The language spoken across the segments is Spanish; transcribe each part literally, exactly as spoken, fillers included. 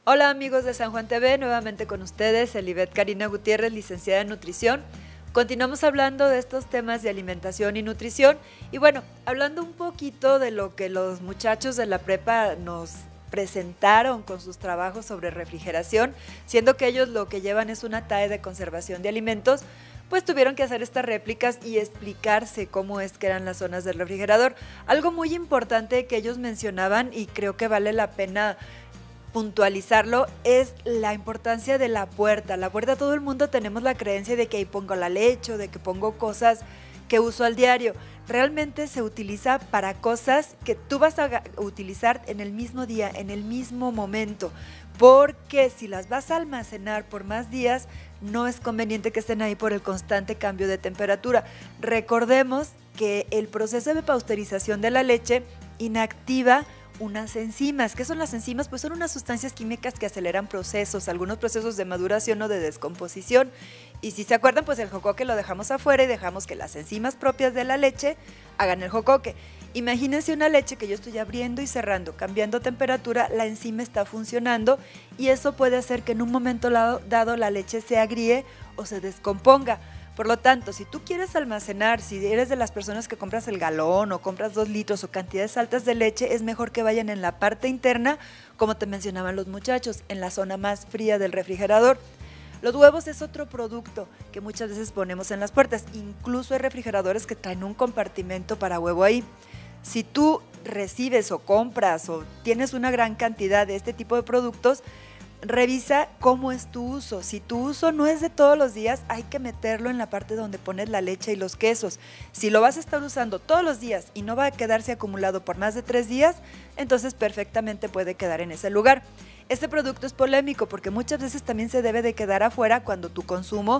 Hola amigos de San Juan T V, nuevamente con ustedes, Elibet Karina Gutiérrez, licenciada en nutrición. Continuamos hablando de estos temas de alimentación y nutrición y bueno, hablando un poquito de lo que los muchachos de la prepa nos presentaron con sus trabajos sobre refrigeración, siendo que ellos lo que llevan es una T A E de conservación de alimentos, pues tuvieron que hacer estas réplicas y explicarse cómo es que eran las zonas del refrigerador. Algo muy importante que ellos mencionaban y creo que vale la pena puntualizarlo es la importancia de la puerta. La puerta, todo el mundo tenemos la creencia de que ahí pongo la leche o de que pongo cosas que uso al diario. Realmente se utiliza para cosas que tú vas a utilizar en el mismo día, en el mismo momento, porque si las vas a almacenar por más días, no es conveniente que estén ahí por el constante cambio de temperatura. Recordemos que el proceso de pasteurización de la leche inactiva unas enzimas. ¿Qué son las enzimas? Pues son unas sustancias químicas que aceleran procesos, algunos procesos de maduración o de descomposición. Y si se acuerdan, pues el jocoque lo dejamos afuera y dejamos que las enzimas propias de la leche hagan el jocoque. Imagínense una leche que yo estoy abriendo y cerrando, cambiando temperatura, la enzima está funcionando y eso puede hacer que en un momento dado la leche se agríe o se descomponga. Por lo tanto, si tú quieres almacenar, si eres de las personas que compras el galón o compras dos litros o cantidades altas de leche, es mejor que vayan en la parte interna, como te mencionaban los muchachos, en la zona más fría del refrigerador. Los huevos es otro producto que muchas veces ponemos en las puertas, incluso hay refrigeradores que traen un compartimento para huevo ahí. Si tú recibes o compras o tienes una gran cantidad de este tipo de productos, revisa cómo es tu uso. Si tu uso no es de todos los días, hay que meterlo en la parte donde pones la leche y los quesos. Si lo vas a estar usando todos los días y no va a quedarse acumulado por más de tres días, entonces perfectamente puede quedar en ese lugar. Este producto es polémico porque muchas veces también se debe de quedar afuera cuando tu consumo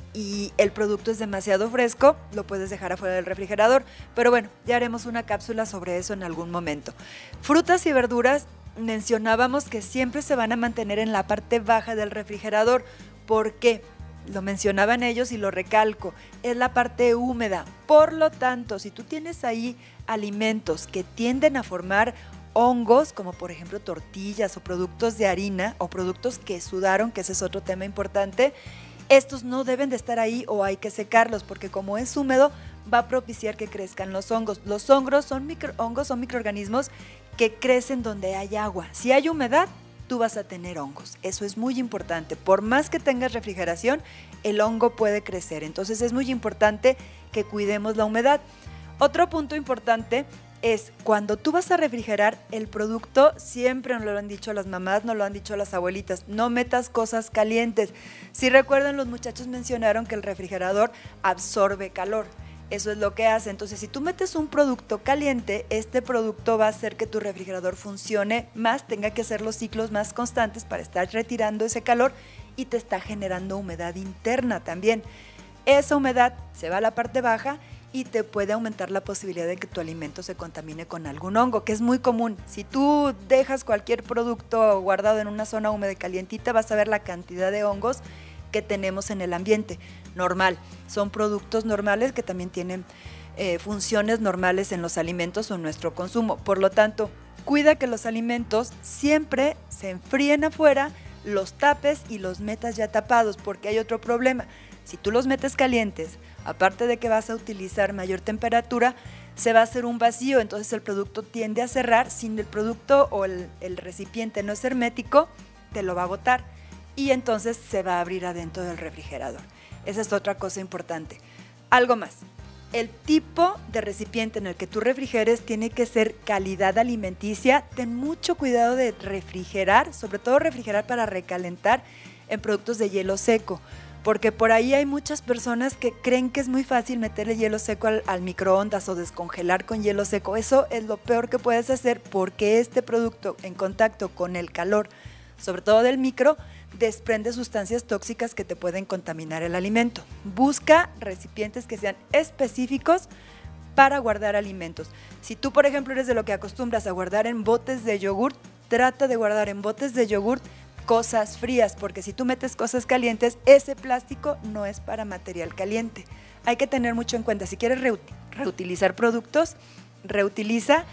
y el producto es demasiado fresco, lo puedes dejar afuera del refrigerador. Pero bueno, ya haremos una cápsula sobre eso en algún momento. Frutas y verduras, mencionábamos que siempre se van a mantener en la parte baja del refrigerador. ¿Por qué? Lo mencionaban ellos y lo recalco, es la parte húmeda. Por lo tanto, si tú tienes ahí alimentos que tienden a formar hongos, como por ejemplo tortillas o productos de harina o productos que sudaron, que ese es otro tema importante, estos no deben de estar ahí o hay que secarlos porque como es húmedo va a propiciar que crezcan los hongos. Los hongos son, micro, hongos son microorganismos que crecen donde hay agua. Si hay humedad, tú vas a tener hongos. Eso es muy importante. Por más que tengas refrigeración, el hongo puede crecer. Entonces es muy importante que cuidemos la humedad. Otro punto importante es cuando tú vas a refrigerar el producto, siempre nos lo han dicho las mamás, nos lo han dicho las abuelitas, no metas cosas calientes. Si recuerdan, los muchachos mencionaron que el refrigerador absorbe calor. Eso es lo que hace. Entonces, si tú metes un producto caliente, este producto va a hacer que tu refrigerador funcione más, tenga que hacer los ciclos más constantes para estar retirando ese calor y te está generando humedad interna también. Esa humedad se va a la parte baja y te puede aumentar la posibilidad de que tu alimento se contamine con algún hongo, que es muy común. Si tú dejas cualquier producto guardado en una zona húmeda y calientita, vas a ver la cantidad de hongos que tenemos en el ambiente. Normal, son productos normales que también tienen eh, funciones normales en los alimentos o en nuestro consumo. Por lo tanto, cuida que los alimentos siempre se enfríen afuera, los tapes y los metas ya tapados, porque hay otro problema. Si tú los metes calientes, aparte de que vas a utilizar mayor temperatura, se va a hacer un vacío, entonces el producto tiende a cerrar. Si el producto o el, el recipiente no es hermético, te lo va a botar y entonces se va a abrir adentro del refrigerador. Esa es otra cosa importante. Algo más, el tipo de recipiente en el que tú refrigeres tiene que ser calidad alimenticia. Ten mucho cuidado de refrigerar, sobre todo refrigerar para recalentar en productos de hielo seco, porque por ahí hay muchas personas que creen que es muy fácil meterle hielo seco al, al microondas o descongelar con hielo seco. Eso es lo peor que puedes hacer porque este producto en contacto con el calor, sobre todo del micro, desprende sustancias tóxicas que te pueden contaminar el alimento. Busca recipientes que sean específicos para guardar alimentos. Si tú, por ejemplo, eres de lo que acostumbras a guardar en botes de yogurt, trata de guardar en botes de yogurt cosas frías, porque si tú metes cosas calientes, ese plástico no es para material caliente. Hay que tener mucho en cuenta, si quieres reutilizar productos, reutiliza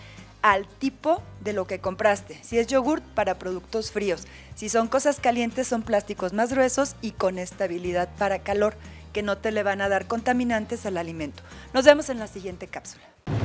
al tipo de lo que compraste. Si es yogurt, para productos fríos. Si son cosas calientes, son plásticos más gruesos y con estabilidad para calor, que no te le van a dar contaminantes al alimento. Nos vemos en la siguiente cápsula.